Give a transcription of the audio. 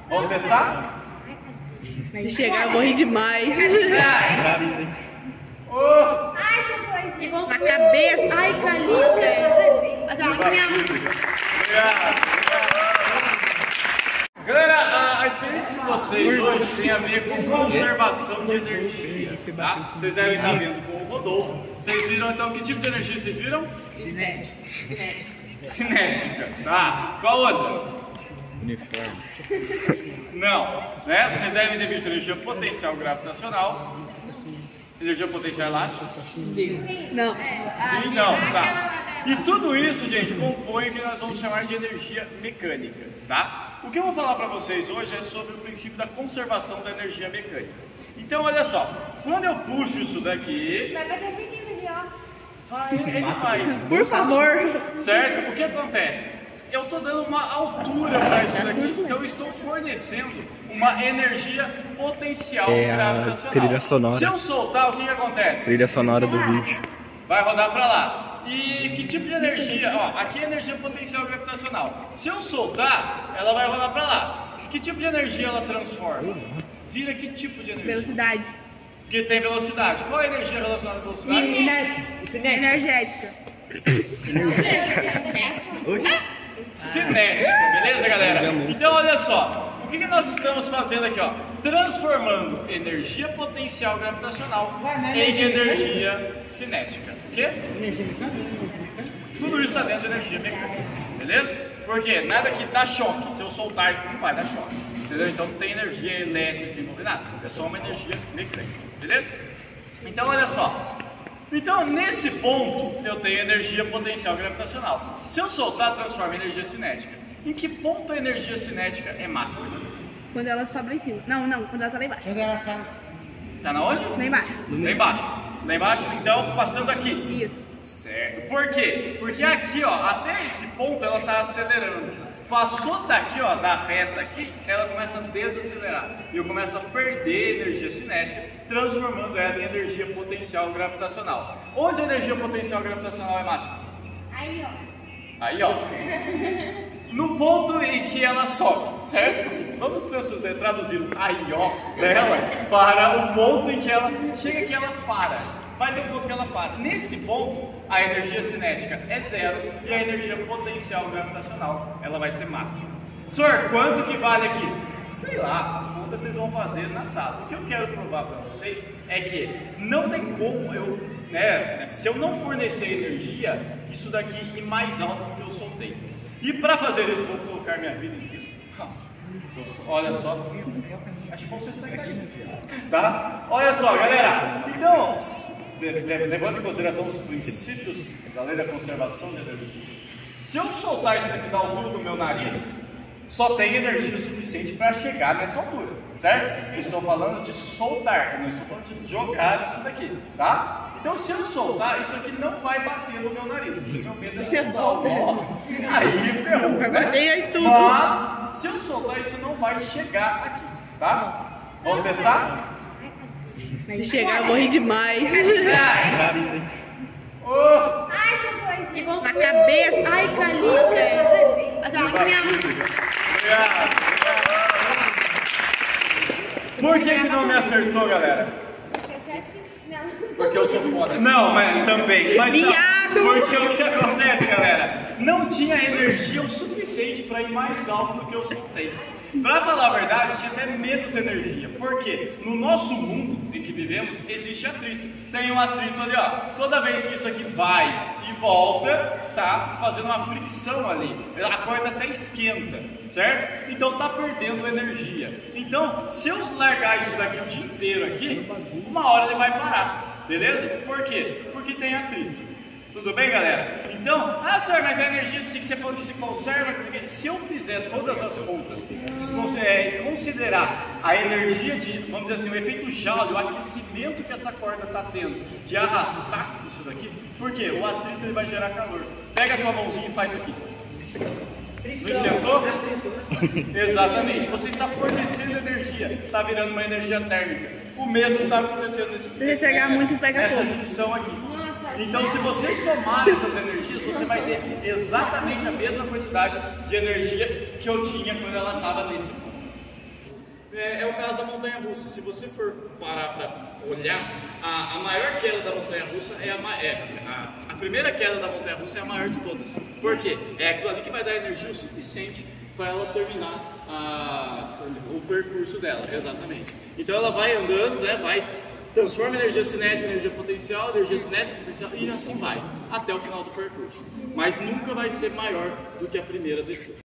Vamos testar? Se chegar, eu vou rir demais. Ai, Jesus! E Na cabeça. Ai, Calice! Mas é uma Galera, a experiência de vocês hoje tem a ver com conservação de energia, tá? Vocês devem estar vendo com o Rodolfo. Vocês viram então que tipo de energia vocês viram? Cinética, tá? Qual outra? Uniforme. Não, né? Vocês devem ter visto energia potencial gravitacional. Energia potencial elástica? Sim. Não. Sim, não, tá. E tudo isso, gente, compõe o que nós vamos chamar de energia mecânica, tá? O que eu vou falar para vocês hoje é sobre o princípio da conservação da energia mecânica. Então, olha só, quando eu puxo isso daqui... Vai bater menino ali, ó. Vai, ele vai. Por favor. Certo? O que acontece? Eu estou dando uma altura para isso daqui, então eu estou fornecendo uma energia potencial gravitacional. Trilha sonora. Se eu soltar, o que acontece? Trilha sonora do vídeo. Vai rodar para lá. E que tipo de energia? Ó, aqui é energia potencial gravitacional. Se eu soltar, ela vai rodar para lá. Que tipo de energia ela transforma? Vira que tipo de energia? Velocidade. Que tem velocidade. Qual é a energia relacionada à velocidade? Energética. Cinética, beleza, galera? Então, olha só. O que nós estamos fazendo aqui, ó? Transformando energia potencial gravitacional em energia cinética. O quê? Tudo isso está dentro de energia mecânica, beleza? Porque nada que dá choque. Se eu soltar, não vai dar choque. Entendeu? Então não tem energia elétrica, não tem nada. É só uma energia mecânica, beleza? Então, olha só. Então, nesse ponto, eu tenho energia potencial gravitacional. Se eu soltar, transforma em energia cinética. Em que ponto a energia cinética é máxima? Quando ela sobe lá em cima. Não, quando ela tá lá embaixo. Quando ela tá... Tá na onde? Lá embaixo. Lá embaixo. Lá embaixo, então, passando aqui. Isso. Certo. Por quê? Porque aqui, ó, até esse ponto ela tá acelerando. Passou daqui, ó, da reta aqui, ela começa a desacelerar. E eu começo a perder energia cinética, transformando ela em energia potencial gravitacional. Onde a energia potencial gravitacional é máxima? Aí, ó. Aí, ó. No ponto em que ela sobe, certo? Vamos traduzir o aí, ó, dela para o ponto em que ela chega, que ela para. Vai ter um ponto que ela para. Nesse ponto, a energia cinética é zero e a energia potencial gravitacional ela vai ser máxima. Senhor, quanto que vale aqui? Sei lá, as contas vocês vão fazer na sala. O que eu quero provar para vocês é que não tem como eu, se eu não fornecer energia, isso daqui ir mais alto do que eu soltei. E para fazer isso, vou colocar minha vida em risco. Olha só, acho que você sai daqui, tá? Olha só, galera. Então, levando em consideração os princípios da lei da conservação de energia, se eu soltar isso daqui da altura do meu nariz, só tem energia suficiente para chegar nessa altura, certo? Estou falando de soltar, eu não estou falando de jogar isso daqui, tá? Então, se eu soltar, isso aqui não vai bater no meu nariz. Meu medo é soltar. Aí ferrou, Vai bater aí tudo. Mas, se eu soltar, isso não vai chegar aqui, tá? Vamos testar? Se chegar, eu vou rir demais. Ai, Jesus! E Na cabeça. Ai, Calice! Mas é uma Por que não me acertou, galera? Porque eu sou foda. Não, mas também. Mas Viado! não. Porque o que acontece, galera? Não tinha energia o suficiente para ir mais alto do que eu soltei. Para falar a verdade, tinha até menos energia. Por quê? No nosso mundo em que vivemos, existe atrito. Tem um atrito ali, ó. Toda vez que isso aqui vai e volta, tá fazendo uma fricção ali. A corda até esquenta, certo? Então tá perdendo energia. Então, se eu largar isso daqui o dia inteiro aqui, uma hora ele vai parar. Beleza? Por quê? Porque tem atrito. Tudo bem, galera? Então, senhor, mas a energia que você falou que se conserva, se eu fizer todas as contas, considerar a energia de, vamos dizer assim, o efeito Joule, o aquecimento que essa corda está tendo, de arrastar isso daqui, por quê? O atrito ele vai gerar calor. Pega a sua mãozinha e faz isso aqui. Não esquentou? Exatamente. Você está fornecendo energia, está virando uma energia térmica. O mesmo está acontecendo nessa junção aqui. Então, se você somar essas energias, você vai ter exatamente a mesma quantidade de energia que eu tinha quando ela estava nesse ponto. montanha-russa. Se você for parar para olhar, a maior queda da montanha-russa é a primeira queda da montanha-russa é a maior de todas. Por quê? É aquilo ali que vai dar energia o suficiente para ela terminar o percurso dela, exatamente. Então ela vai andando, né, transforma energia cinética em energia potencial, energia cinética em potencial, e assim vai, até o final do percurso. Mas nunca vai ser maior do que a primeira descida.